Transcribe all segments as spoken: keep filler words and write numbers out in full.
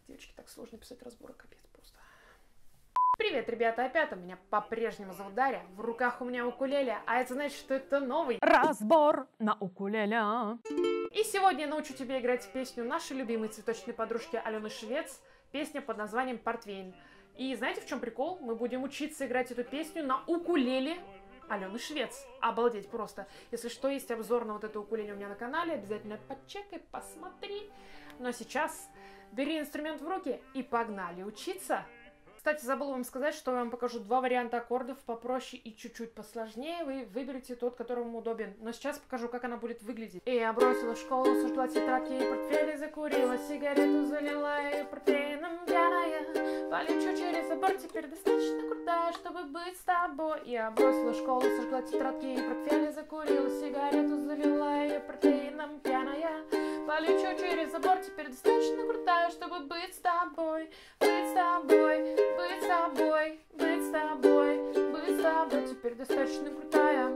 Девочки, так сложно писать разборы, капец просто. Привет, ребята, опять у меня по-прежнему зовут Дарья, в руках у меня укулеле, а это значит, что это новый разбор на укулеле. И сегодня я научу тебя играть песню нашей любимой цветочной подружки Алены Швец, песня под названием «Портвейн». И знаете, в чем прикол? Мы будем учиться играть эту песню на укулеле Алены Швец. Обалдеть просто. Если что, есть обзор на вот эту укулеле у меня на канале, обязательно подчекай, посмотри. Но сейчас бери инструмент в руки и погнали учиться. Кстати, забыла вам сказать, что я вам покажу два варианта аккордов, попроще и чуть-чуть посложнее. Вы выберете тот, который вам удобен. Но сейчас покажу, как она будет выглядеть. И я бросила в школу, сожгла тетрадки и портфели, закурила сигарету, залила и портвейном пьяная. Полечу через забор, теперь достаточно крутая, чтобы быть с тобой. Я бросила в школу, сожгла тетрадки и портфели, закурила сигарету, залила и портвейном пьяная. Полечу через забор, теперь достаточно крутая, чтобы быть с тобой, быть с тобой, быть с тобой, быть с тобой, быть с тобой, теперь достаточно крутая,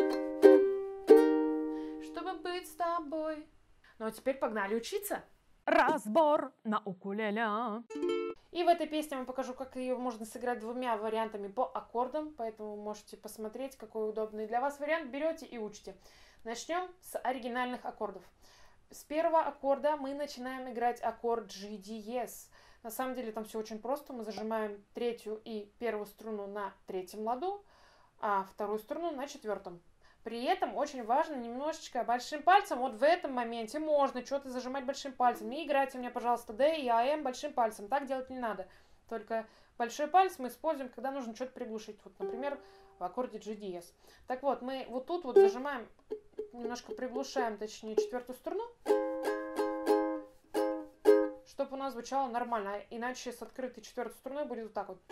чтобы быть с тобой. Ну а теперь погнали учиться. Разбор на укулеле. И в этой песне я вам покажу, как ее можно сыграть двумя вариантами по аккордам, поэтому можете посмотреть, какой удобный для вас вариант. Берете и учите. Начнем с оригинальных аккордов. С первого аккорда мы начинаем играть аккорд джи диез. На самом деле там все очень просто. Мы зажимаем третью и первую струну на третьем ладу, а вторую струну на четвертом. При этом очень важно немножечко большим пальцем, вот в этом моменте можно что-то зажимать большим пальцем. Не играйте у меня, пожалуйста, D и А М большим пальцем. Так делать не надо. Только большой палец мы используем, когда нужно что-то приглушить. Вот, например, в аккорде джи диез. Так вот, мы вот тут вот зажимаем, немножко приглушаем, точнее, четвертую струну, чтобы у нас звучало нормально. Иначе с открытой четвертой струной будет вот так вот.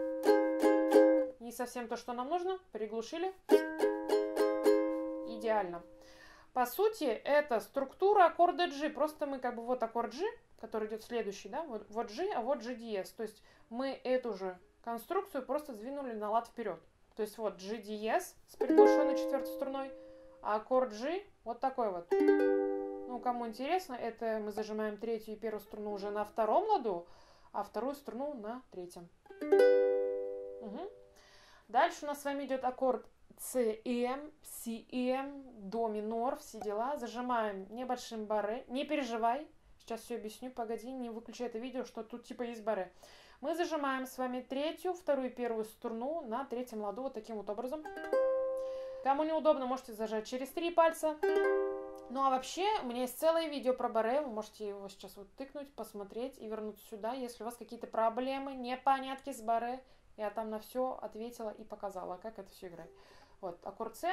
Не совсем то, что нам нужно. Приглушили. Идеально. По сути, это структура аккорда G. Просто мы как бы вот аккорд G, который идет следующий, да, вот, вот G, а вот джи диез. То есть мы эту же конструкцию просто сдвинули на лад вперед. То есть вот джи диез с приглушенной четвертой струной, а аккорд G вот такой вот. Ну, кому интересно, это мы зажимаем третью и первую струну уже на втором ладу, а вторую струну на третьем. Угу. Дальше у нас с вами идет аккорд С, М, Си, М, До минор, все дела. Зажимаем небольшим барре. Не переживай, сейчас все объясню, погоди, не выключай это видео, что тут типа есть барре. Мы зажимаем с вами третью, вторую и первую струну на третьем ладу вот таким вот образом. Кому неудобно, можете зажать через три пальца. Ну а вообще, у меня есть целое видео про барре, вы можете его сейчас вот тыкнуть, посмотреть и вернуться сюда, если у вас какие-то проблемы, непонятки с барре. Я там на все ответила и показала, как это все играть. Вот, аккорд С.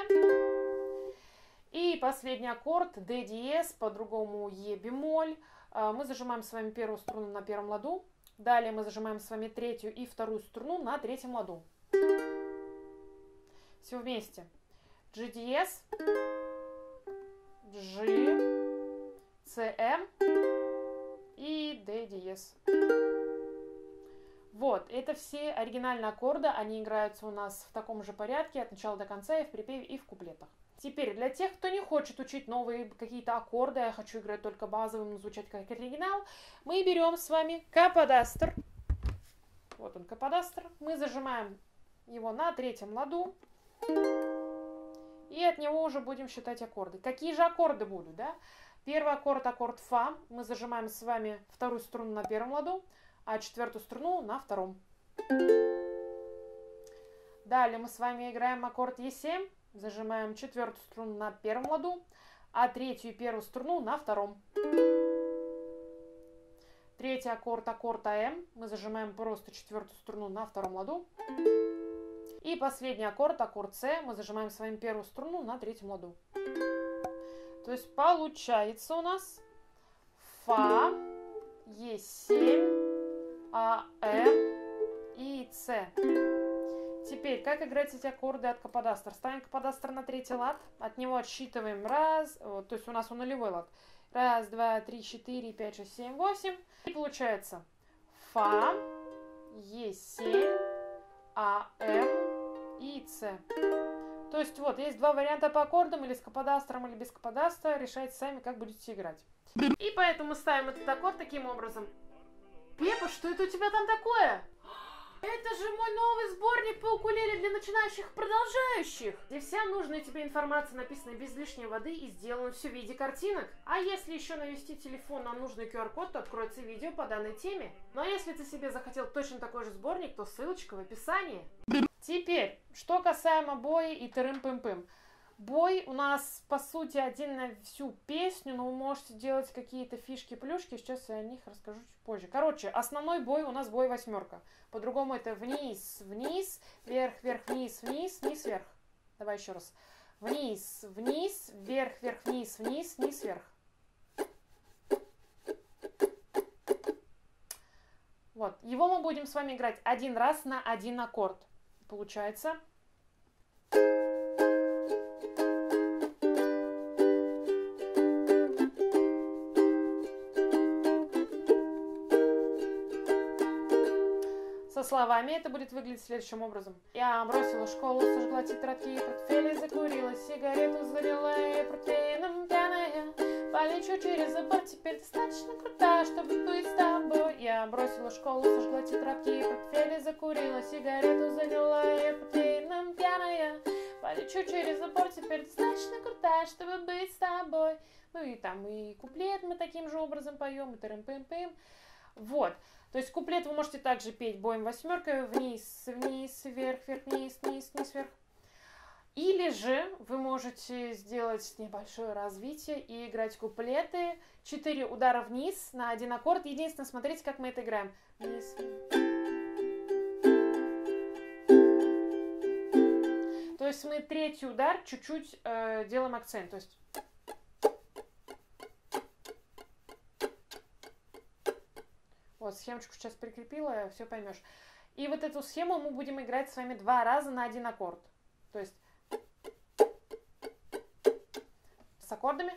И последний аккорд Д диез, по-другому Е бемоль. Мы зажимаем с вами первую струну на первом ладу. Далее мы зажимаем с вами третью и вторую струну на третьем ладу. Все вместе. джи диез, G, С, М и Д диез. Вот, это все оригинальные аккорды, они играются у нас в таком же порядке от начала до конца, и в припеве, и в куплетах. Теперь, для тех, кто не хочет учить новые какие-то аккорды, я хочу играть только базовым, но звучать как оригинал, мы берем с вами каподастр. Вот он, каподастр. Мы зажимаем его на третьем ладу, и от него уже будем считать аккорды. Какие же аккорды будут, да? Первый аккорд, аккорд Фа. Мы зажимаем с вами вторую струну на первом ладу, а четвертую струну на втором. Далее мы с вами играем аккорд Е семь, зажимаем четвертую струну на первом ладу, а третью и первую струну на втором. Третий аккорд, аккорд А М, мы зажимаем просто четвертую струну на втором ладу. И последний аккорд, аккорд С, мы зажимаем с вами первую струну на третьем ладу. То есть получается у нас Фа, Е семь, А, М и С. Теперь, как играть эти аккорды от каподастра? Ставим каподастр на третий лад, от него отсчитываем раз, вот, то есть у нас он нулевой лад. Раз, два, три, четыре, пять, шесть, семь, восемь. И получается Фа, Е семь, А, М и С. То есть вот, есть два варианта по аккордам, или с каподастром, или без каподастра. Решайте сами, как будете играть. И поэтому ставим этот аккорд таким образом. Пепа, что это у тебя там такое? Это же мой новый сборник по укулеле для начинающих продолжающих, где вся нужная тебе информация написана без лишней воды и сделана все в виде картинок. А если еще навести телефон на нужный ку ар код, то откроется видео по данной теме. Ну а если ты себе захотел точно такой же сборник, то ссылочка в описании. Теперь, что касаемо боя и тырым-пым-пым. Бой у нас, по сути, один на всю песню, но вы можете делать какие-то фишки-плюшки, сейчас я о них расскажу чуть позже. Короче, основной бой у нас бой восьмерка. По-другому это вниз, вниз, вверх, вверх, вниз, вниз, вниз, вверх. Давай еще раз. Вниз, вниз, вверх, вверх, вниз, вниз, вниз, вверх. Вот, его мы будем с вами играть один раз на один аккорд. Получается... Со словами это будет выглядеть следующим образом. Я бросила школу, сожгла тетрадки и портфели, закурила сигарету, залила и портфелем пьяная. Полечу через забор, теперь достаточно крутая, чтобы быть с тобой. Я бросила школу, сожгла тетрадки и портфели, закурила сигарету, залила и портфелем пьяная. Полечу через забор, теперь достаточно крутая, чтобы быть с тобой. Ну и там и куплет мы таким же образом поем, и тырым-пым-пым. Вот. То есть куплет вы можете также петь боем восьмеркой вниз, вниз, вверх, вверх, вниз, вниз, вниз, вверх. Или же вы можете сделать небольшое развитие и играть куплеты. Четыре удара вниз на один аккорд. Единственное, смотрите, как мы это играем. Вниз. То есть мы третий удар чуть-чуть э, делаем акцент. То есть... Вот, схемочку сейчас прикрепила, все поймешь. И вот эту схему мы будем играть с вами два раза на один аккорд. То есть с аккордами.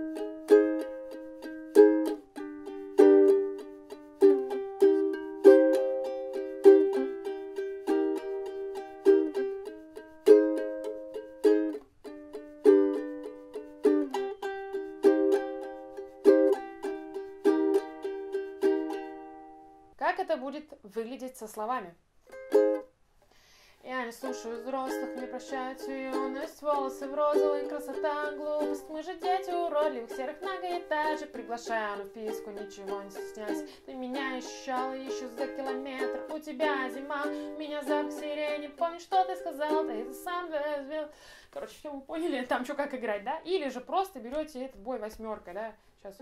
Как это будет выглядеть со словами? Я не слушаю взрослых, не прощаю всю юность, волосы в розовой, красота, глупость. Мы же дети уродливых серых многоэтажек, приглашаю на вписку, ничего не стесняйся. Ты меня ощущала еще за километр, у тебя зима, у меня запах сирени. Помнишь, что ты сказал, ты это сам развел. Короче, все вы поняли, там что как играть, да? Или же просто берете этот бой восьмеркой, да? Сейчас.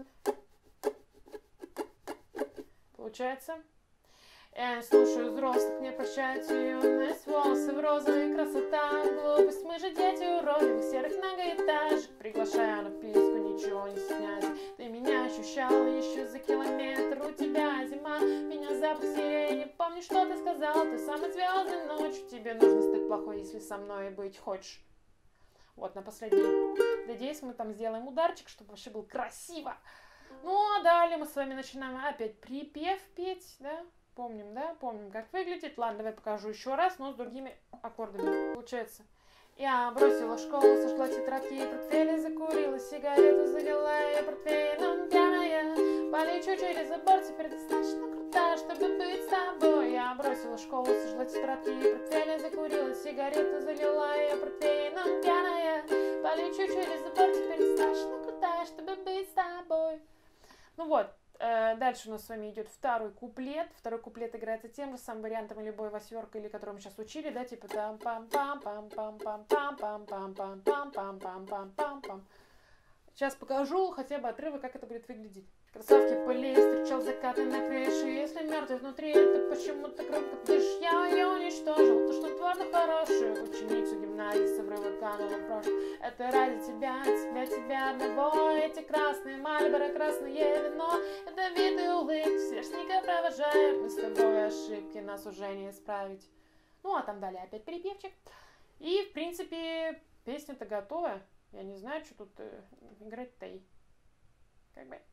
Получается. Я не слушаю взрослых, не прощаю юность, волосы в розовой, красота, глупость. Мы же дети уродливых серых многоэтажек, приглашаю на вписку, ничего не стесняйся. Ты меня ощущала еще за километр, у тебя зима, меня запах сирени. Помнишь, что ты сказал, ты самой звездной ночью, тебе нужно стать плохой, если со мной быть хочешь. Вот, на последний. Надеюсь, мы там сделаем ударчик, чтобы вообще было красиво. Ну, а далее мы с вами начинаем опять припев петь, да? Помним, да? Помним, как выглядит. Ладно, давай покажу еще раз, но с другими аккордами. Получается. Я бросила школу, сожгла тетрадки и портфели, закурила сигарету, залила ее портфелем пьяная. Полечу через забор, теперь достаточно крутая, чтобы быть с тобой. Я бросила школу, сожгла тетрадки и портфели, закурила сигарету, залила ее портфелем пьяная. Полечу через забор, теперь достаточно крутая, чтобы быть с тобой. Ну вот. Дальше у нас с вами идет второй куплет. Второй куплет играется тем же самым вариантом или бой восьмерка, или который мы сейчас учили, да, типа там пам пам пам пам пам пам пам пам пам пам пам пам пам пам пам. Сейчас покажу хотя бы отрывок, как это будет выглядеть. Кроссовки пыли, встречал закаты на крыше. Если мертвый внутри, то почему так громко дышишь? Я ее уничтожил, то что твердо хорошую ученицу гимназии с обрыва канула в прошлое. Это ради тебя, тебя, тебя одного. Эти красные Мальборо, красное вино. Это вид и улыбки, сверстника провожаем. Мы с тобой ошибки, нас уже не исправить. Ну, а там далее опять перепевчик. И, в принципе, песня-то готовая. Я не знаю, что тут э, играть-то и... Как бы...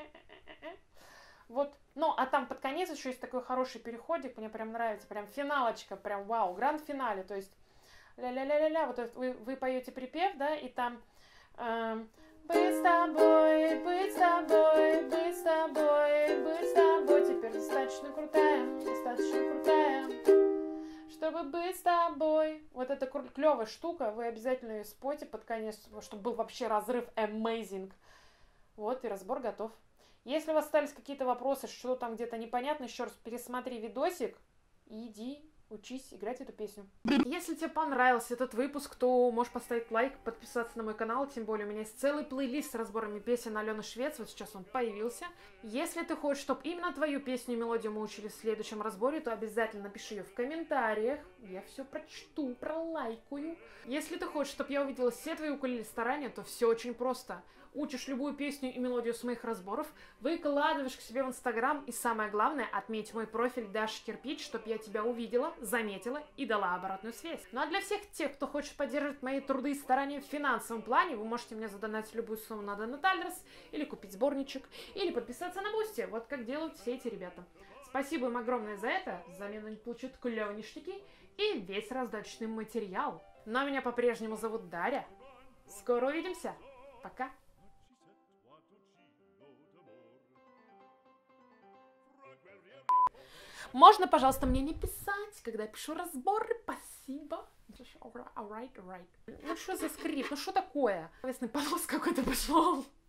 Вот. Ну, а там под конец еще есть такой хороший переходик. Мне прям нравится. Прям финалочка. Прям вау. Гранд-финале. То есть... Ля-ля-ля-ля-ля. Вот это, вы, вы поете припев, да, и там... Эм, быть с тобой, быть с тобой, быть с тобой, быть с тобой. Теперь достаточно чтобы быть с тобой. Вот эта клевая штука, вы обязательно ее спойте под конец, чтобы был вообще разрыв amazing. Вот, и разбор готов. Если у вас остались какие-то вопросы, что там где-то непонятно, еще раз пересмотри видосик и иди учись играть эту песню. Если тебе понравился этот выпуск, то можешь поставить лайк, подписаться на мой канал, тем более у меня есть целый плейлист с разборами песен Алены Швец, вот сейчас он появился. Если ты хочешь, чтобы именно твою песню и мелодию мы учили в следующем разборе, то обязательно напиши ее в комментариях, я все прочту, пролайкаю. Если ты хочешь, чтобы я увидела все твои укулеле старания, то все очень просто. Учишь любую песню и мелодию с моих разборов, выкладываешь к себе в Инстаграм, и самое главное, отметь мой профиль Даша Кирпич, чтобы я тебя увидела, заметила и дала обратную связь. Ну а для всех тех, кто хочет поддерживать мои труды и старания в финансовом плане, вы можете мне задонатить любую сумму на Донатальрос, или купить сборничек, или подписаться на Бусти, вот как делают все эти ребята. Спасибо им огромное за это, взамен они получат клевые ништяки и весь раздаточный материал. Ну а меня по-прежнему зовут Дарья. Скоро увидимся. Пока. Можно, пожалуйста, мне не писать, когда я пишу разборы, спасибо. Alright, alright. Ну что за скрипт, ну что такое? Словесный понос какой-то пошел.